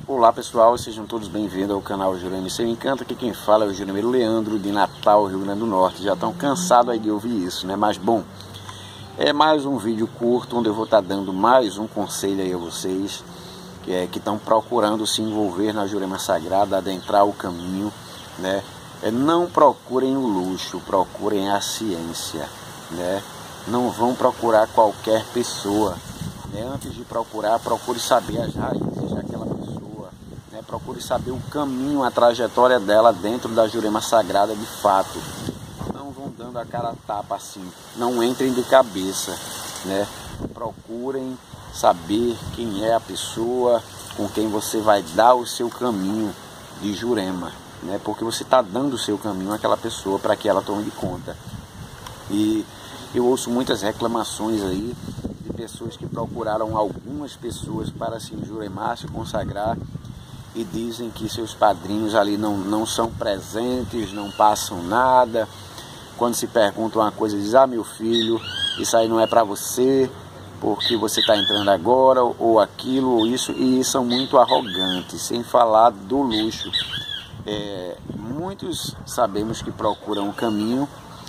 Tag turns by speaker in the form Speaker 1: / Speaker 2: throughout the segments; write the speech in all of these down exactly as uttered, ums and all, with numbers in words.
Speaker 1: Olá pessoal, sejam todos bem-vindos ao canal Jurema e Seu Encanto. Aqui quem fala é o Juremeiro Leandro, de Natal, Rio Grande do Norte. Já estão cansados aí de ouvir isso, né? Mas bom, é mais um vídeo curto onde eu vou estar dando mais um conselho aí a vocês que é, que estão procurando se envolver na Jurema Sagrada, adentrar o caminho, né? É, não procurem o luxo, procurem a ciência, né? Não vão procurar qualquer pessoa, né? Antes de procurar, procure saber as raízes daquela pessoa, né? Procure saber o caminho, a trajetória dela dentro da Jurema Sagrada de fato. Não vão dando a cara a tapa assim, não entrem de cabeça, né? Procurem saber quem é a pessoa com quem você vai dar o seu caminho de Jurema, né? Porque você está dando o seu caminho àquela pessoa para que ela tome de conta. E eu ouço muitas reclamações aí de pessoas que procuraram algumas pessoas para se enjuremar, se consagrar, e dizem que seus padrinhos ali não, não são presentes, não passam nada. Quando se pergunta uma coisa, diz: ah, meu filho, isso aí não é para você, porque você está entrando agora, ou aquilo, ou isso, e são muito arrogantes, sem falar do luxo. É, muitos sabemos que procuram o caminho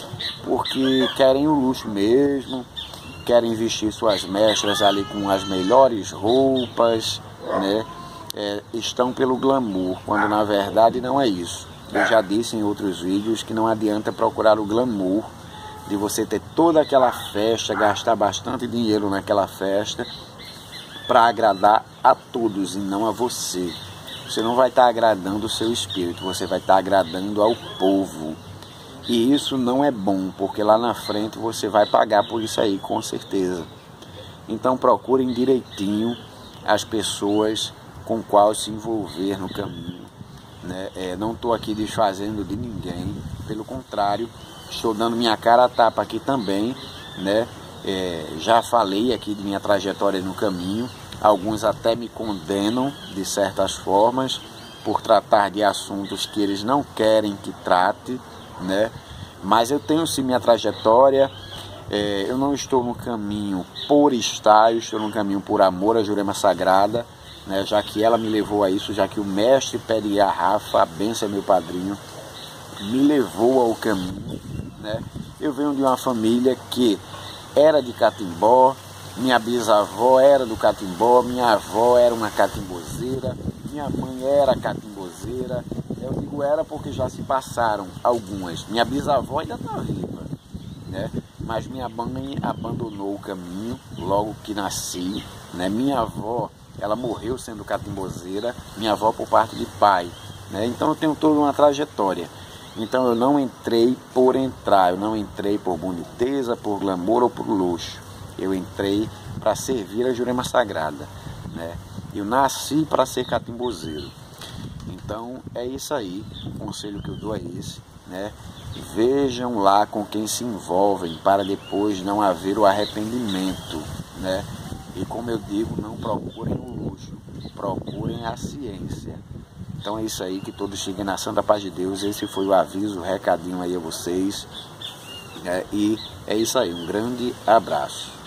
Speaker 1: porque querem o luxo mesmo, querem vestir suas mestras ali com as melhores roupas, né? É, estão pelo glamour, quando na verdade não é isso. Eu já disse em outros vídeos que não adianta procurar o glamour de você ter toda aquela festa, gastar bastante dinheiro naquela festa para agradar a todos e não a você. Você não vai estar agradando o seu espírito, você vai estar agradando ao povo. E isso não é bom, porque lá na frente você vai pagar por isso aí, com certeza. Então procurem direitinho as pessoas com qual se envolver no caminho, né? É, não estou aqui desfazendo de ninguém, pelo contrário, estou dando minha cara a tapa aqui também, né? É, já falei aqui de minha trajetória no caminho. Alguns até me condenam de certas formas por tratar de assuntos que eles não querem que trate, né? Mas eu tenho sim minha trajetória. É, eu não estou no caminho por estar, eu estou no caminho por amor à Jurema Sagrada, né? Já que ela me levou a isso, já que o mestre Pede Rafa, a benção é meu padrinho, me levou ao caminho, né? Eu venho de uma família que era de catimbó. Minha bisavó era do catimbó, minha avó era uma catimbozeira, minha mãe era catimbozeira. Eu digo era porque já se passaram algumas. Minha bisavó ainda está viva, né? Mas minha mãe abandonou o caminho logo que nasci, né? Minha avó, ela morreu sendo catimbozeira, minha avó por parte de pai, né? Então eu tenho toda uma trajetória. Então eu não entrei por entrar, eu não entrei por boniteza, por glamour ou por luxo. Eu entrei para servir a Jurema Sagrada, né? Eu nasci para ser catimbozeiro. Então é isso aí, o conselho que eu dou é esse, né? Vejam lá com quem se envolvem para depois não haver o arrependimento, né? E como eu digo, não procurem o luxo, procurem a ciência. Então é isso aí, que todos cheguem na santa paz de Deus. Esse foi o aviso, o recadinho aí a vocês, né? E é isso aí, um grande abraço.